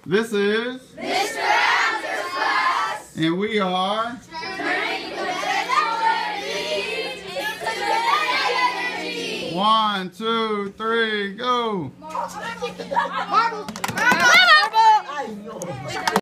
This is Mr. Abner's class. And we are Turning potential energy into kinetic energy. 1, 2, 3, go. Marble.